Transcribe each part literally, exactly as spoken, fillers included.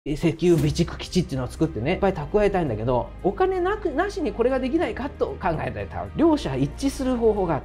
石油備蓄基地っていうのを作ってねいっぱい蓄えたいんだけど、お金なくなしにこれができないかと考えてた。両者一致する方法があった。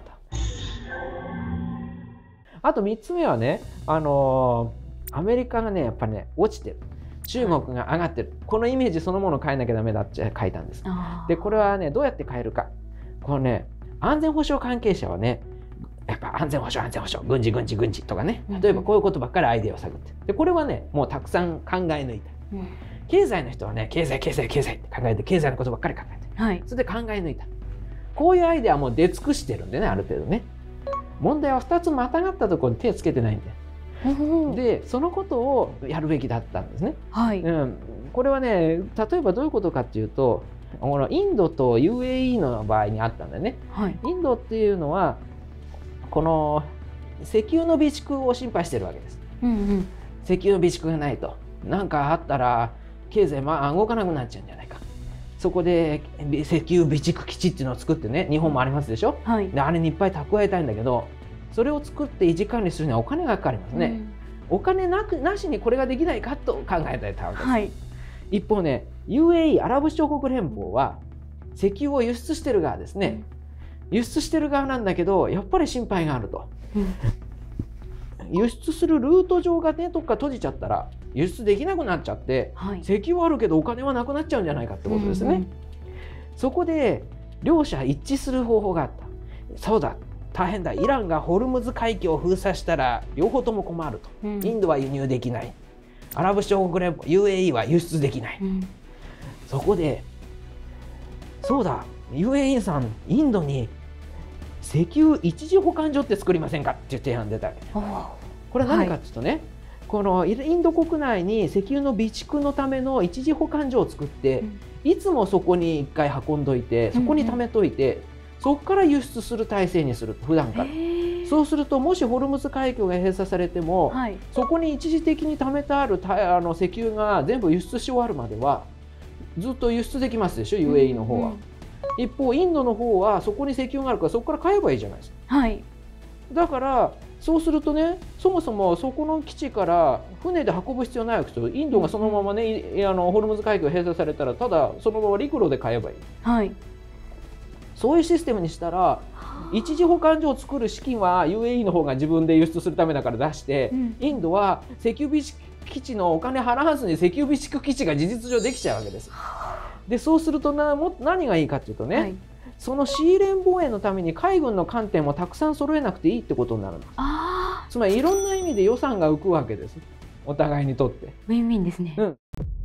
あとみっつめはね、あのー、アメリカがねやっぱりね落ちてる、中国が上がってる、このイメージそのものを変えなきゃダメだって書いたんです。でこれはねどうやって変えるか、このね安全保障関係者はねやっぱ安全保障安全保障軍事軍事軍事とかね、例えばこういうことばっかりアイデアを探って、でこれはねもうたくさん考え抜いた、うん、経済の人はね経済経済経済って考えて経済のことばっかり考えて、はい、それで考え抜いた。こういうアイデアはもう出尽くしてるんでね、ある程度ね。問題はふたつまたがったところに手をつけてないんで、でそのことをやるべきだったんですね、はい、うん、これはね例えばどういうことかっていうと、このインドと ユーエーイー の場合にあったんだよね、はい、インドっていうのはこの石油の備蓄を心配してるわけです、うんうん、石油の備蓄がないと何かあったら経済まあ動かなくなっちゃうんじゃないか。そこで石油備蓄基地っていうのを作ってね、日本もありますでしょ、はい、であれにいっぱい蓄えたいんだけど、それを作って維持管理するにはお金がかかりますね、うん、お金なくなしにこれができないかと考えてたわけです、はい、一方ね ユーエーイー アラブ首長国連邦は石油を輸出してる側ですね、うん、輸出してる側なんだけどやっぱり心配があると、うん、輸出するルート上がねどっか閉じちゃったら輸出できなくなっちゃって、はい、石油はあるけどお金はなくなっちゃうんじゃないかってことですね、うんうん、そこで両者一致する方法があった。そうだ大変だ、イランがホルムズ海峡を封鎖したら両方とも困ると、うん、インドは輸入できない、アラブ首長国連邦 ユーエーイー は輸出できない、うん、そこでそうだ ユーエーイー さんインドに石油一時保管所って作りませんかっていう提案出たわけね。これは何かっていうとね、はい、このインド国内に石油の備蓄のための一時保管所を作って、うん、いつもそこに一回運んどいてそこに貯めといて、うんうん、そこから輸出する体制にする普段から。そうするともしホルムズ海峡が閉鎖されても、はい、そこに一時的に貯めてあるあの石油が全部輸出し終わるまではずっと輸出できますでしょ ユーエーイー の方は、うんうん、一方インドの方はそこに石油があるからそこから買えばいいじゃないですか、はい、だからそうするとねそもそもそこの基地から船で運ぶ必要ないわけですよ。インドがそのままね、うん、あのホルムズ海峡閉鎖されたらただそのまま陸路で買えばいい、はい、そういうシステムにしたら一時保管所を作る資金は ユーエーイー の方が自分で輸出するためだから出して、うん、インドは石油備蓄基地のお金払わずに石油備蓄基地が事実上できちゃうわけです。でそうするとなも何がいいかっていうとね、はい、そのシーレーン防衛のために海軍の艦艇もたくさん揃えなくていいってことになるんです。あつまりいろんな意味で予算が浮くわけです、お互いにとって。 ウィンウィンですね、うん、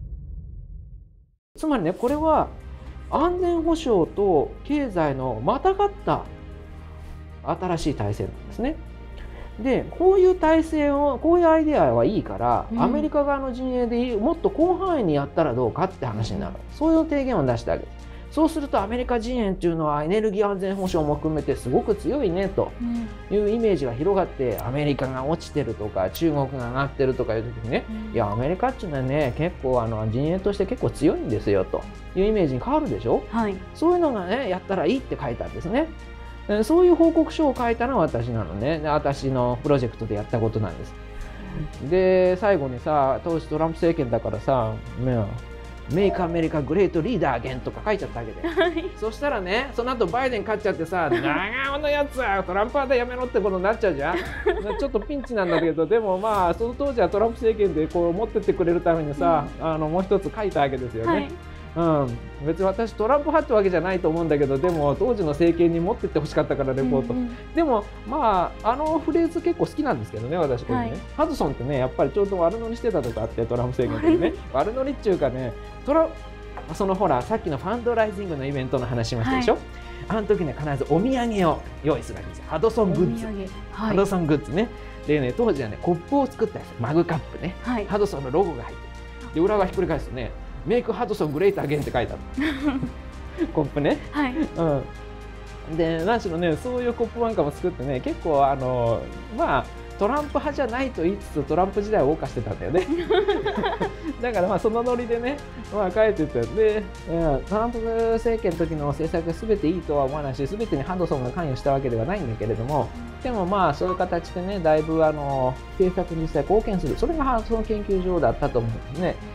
つまりねこれは安全保障と経済のまたがった新しい体制なんですね。でこういう体制をこういうアイデアはいいから、うん、アメリカ側の陣営でもっと広範囲にやったらどうかって話になる、うん、そういう提言を出してあげる。そうするとアメリカ陣営っていうのはエネルギー安全保障も含めてすごく強いねというイメージが広がって、アメリカが落ちてるとか中国が上がってるとかいう時にね、うん、いやアメリカっていうのはね結構あの陣営として結構強いんですよというイメージに変わるでしょ、はい、そういうのがねやったらいいって書いたんですね。そういう報告書を書いたのは私なのね。私のプロジェクトでやったことなんです。で最後にさ当時トランプ政権だからさメイクアメリカグレートリーダーゲンとか書いちゃったわけで、はい、そしたらねその後バイデン勝っちゃってさ長尾のやつはトランプ派でやめろってことになっちゃうじゃんちょっとピンチなんだけど、でもまあその当時はトランプ政権でこう持ってってくれるためにさ、うん、あのもう一つ書いたわけですよね、はい、うん、別に私トランプ派ってわけじゃないと思うんだけど、でも当時の政権に持ってってほしかったからレポート、うんうん、でもまああのフレーズ結構好きなんですけどね私これね、はい、ハドソンってねやっぱりちょうど悪乗りしてたとかあってトランプ政権でね悪乗りっていうかねトラそのほらさっきのファンドライジングのイベントの話しましたでしょ、はい、あの時ね必ずお土産を用意するわけですよ。ハドソングッズ、はい、ハドソングッズね。でね当時はねコップを作ったんですよ。マグカップね、はい、ハドソンのロゴが入ってる。で裏側ひっくり返すとねメイクハドソングレートアゲンって書いてあるコップね、はい、うん、で何しろねそういうコップなんかも作ってね結構あのまあトランプ派じゃないと言いつつトランプ時代を謳歌してたんだよねだからまあそのノリでねまあ書いててで、うん、トランプ政権の時の政策が全ていいとは思わないし全てにハドソンが関与したわけではないんだけれども、でもまあそういう形でねだいぶあの政策に実際貢献する、それがその研究所だったと思うんですね。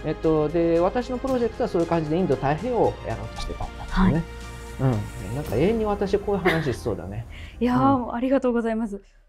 えっと、で私のプロジェクトはそういう感じでインド太平洋をやろうとしてたんですよね。はい、うん、なんか永遠に私こういう話しそうだね。 いや、うん、ありがとうございます。